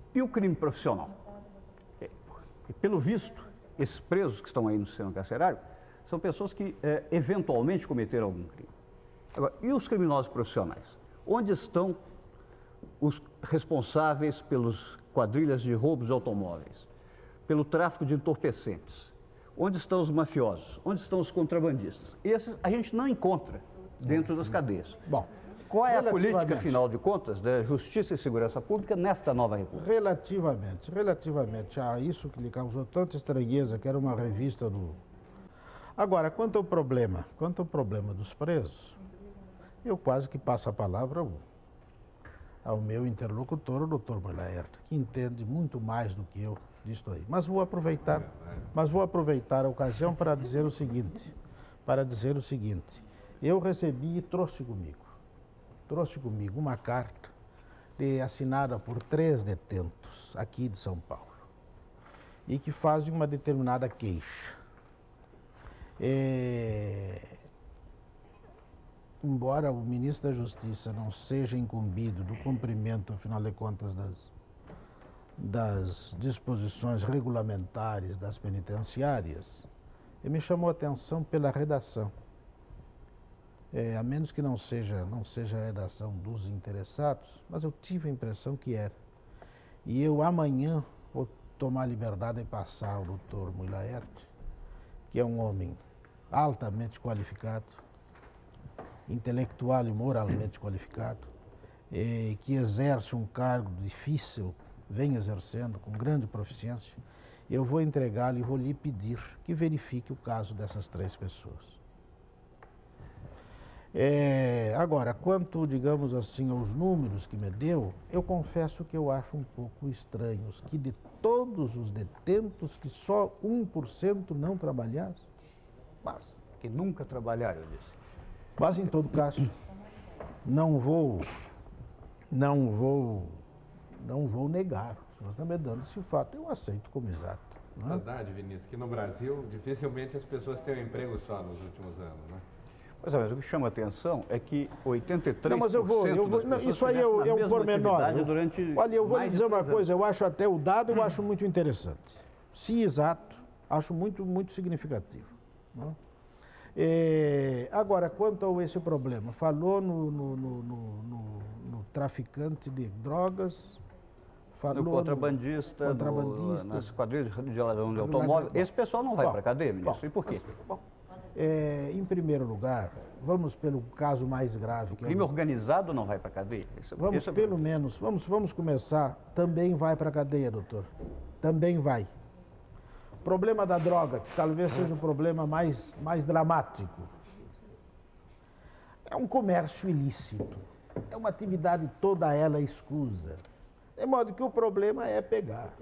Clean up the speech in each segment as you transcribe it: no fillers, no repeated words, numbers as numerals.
E o crime profissional? E pelo visto, esses presos que estão aí no sistema carcerário são pessoas que eventualmente cometeram algum crime. Agora, e os criminosos profissionais? Onde estão os responsáveis pelas quadrilhas de roubos de automóveis, pelo tráfico de entorpecentes? Onde estão os mafiosos? Onde estão os contrabandistas? Esses a gente não encontra dentro das cadeias. Bom, qual é a política, afinal de contas, da Justiça e Segurança Pública nesta nova República? Relativamente a isso que lhe causou tanta estranheza, que era uma revista do... Agora, quanto ao problema dos presos, eu quase que passo a palavra ao meu interlocutor, o doutor Mulaerte, que entende muito mais do que eu disto aí. Mas vou aproveitar a ocasião para dizer o seguinte, eu recebi e trouxe comigo uma carta assinada por 3 detentos aqui de São Paulo e que fazem uma determinada queixa. Embora o ministro da Justiça não seja incumbido do cumprimento, afinal de contas, das disposições regulamentares das penitenciárias, me chamou a atenção pela redação. A menos que não seja a redação dos interessados, mas eu tive a impressão que era. E eu amanhã vou tomar a liberdade de passar ao doutor Mulaerte, que é um homem altamente qualificado, intelectual e moralmente qualificado, que exerce um cargo difícil, vem exercendo com grande proficiência. Eu vou entregá-lo e vou lhe pedir que verifique o caso dessas 3 pessoas. Agora, quanto, digamos assim, aos números que me deu, eu confesso que eu acho um pouco estranhos que de todos os detentos que só 1% não trabalhasse. Mas que nunca trabalharam, eu disse. Mas, em todo caso, não vou negar. O senhor está me dando esse fato, eu aceito como exato. É verdade, Vinícius, que no Brasil, dificilmente as pessoas têm um emprego só nos últimos anos, né? Mas o que chama a atenção é que 83% não, mas eu vou não, isso aí é um pormenor. Olha, eu vou lhe dizer uma coisa, eu acho até o dado, eu acho muito interessante. Se exato, acho muito, muito significativo. Não? Agora, quanto a esse problema, falou no traficante de drogas, falou no contrabandista, nas quadrilhas de ladrão de automóvel. Esse pessoal não vai para a cadeia, ministro. E por quê? Em primeiro lugar, vamos pelo caso mais grave. O crime organizado não vai para a cadeia? Vamos começar. Também vai para a cadeia, doutor. Também vai. O problema da droga, que talvez seja o problema mais dramático, é um comércio ilícito. É uma atividade toda ela escusa. De modo que o problema é pegar.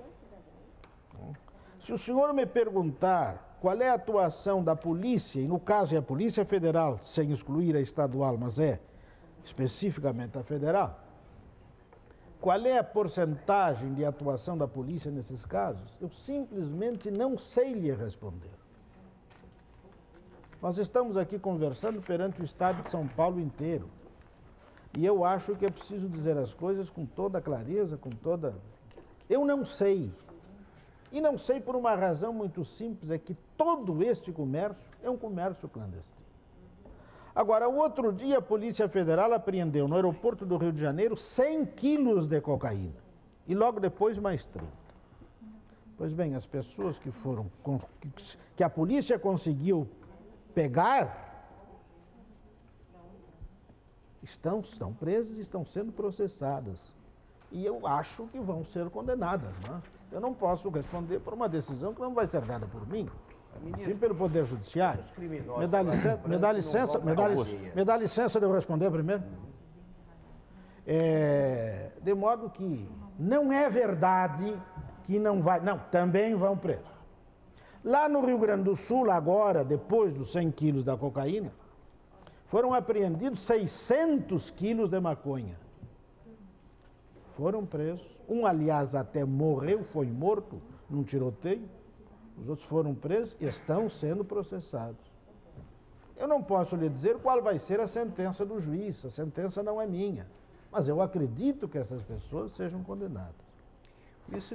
Se o senhor me perguntar qual é a atuação da polícia, e no caso é a Polícia Federal, sem excluir a estadual, mas é especificamente a federal, qual é a porcentagem de atuação da polícia nesses casos, eu simplesmente não sei lhe responder. Nós estamos aqui conversando perante o estado de São Paulo inteiro. E eu acho que é preciso dizer as coisas com toda clareza, Eu não sei. E não sei por uma razão muito simples, é que todo este comércio é um comércio clandestino. Agora, o outro dia a Polícia Federal apreendeu no aeroporto do Rio de Janeiro 100 quilos de cocaína e logo depois mais 30. Pois bem, as pessoas que a polícia conseguiu pegar estão presas e estão sendo processadas. E eu acho que vão ser condenadas, não é? Eu não posso responder por uma decisão que não vai ser dada por mim, sim pelo Poder Judiciário. Me dá licença de eu responder primeiro? De modo que não é verdade que não vai... Não, também vão presos. Lá no Rio Grande do Sul, agora, depois dos 100 quilos da cocaína, foram apreendidos 600 quilos de maconha. Foram presos. Um, aliás, até morreu, foi morto num tiroteio. Os outros foram presos e estão sendo processados. Eu não posso lhe dizer qual vai ser a sentença do juiz. A sentença não é minha. Mas eu acredito que essas pessoas sejam condenadas.